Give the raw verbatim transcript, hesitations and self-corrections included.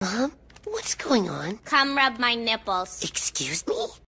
Mom, what's going on? Come rub my nipples. Excuse me?